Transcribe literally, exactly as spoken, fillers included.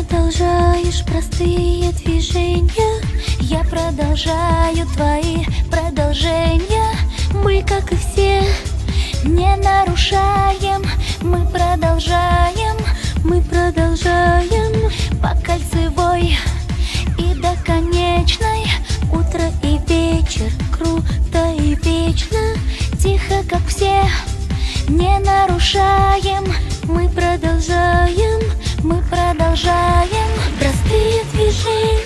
продолжаешь простые движения, я продолжаю твои продолжения. Мы, как и все, не нарушаем, мы продолжаем, мы продолжаем по кольцевой и до конечной. Утро и вечер, круто и вечно, тихо, как все, не нарушаем, мы продолжаем, мы продолжаем простые движения.